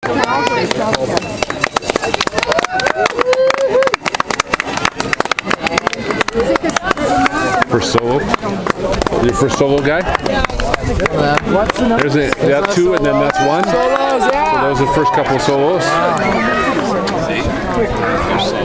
First solo. Your first solo guy? What's the number? There's that two, and then that's one. Solos, yeah. So those are the first couple of solos.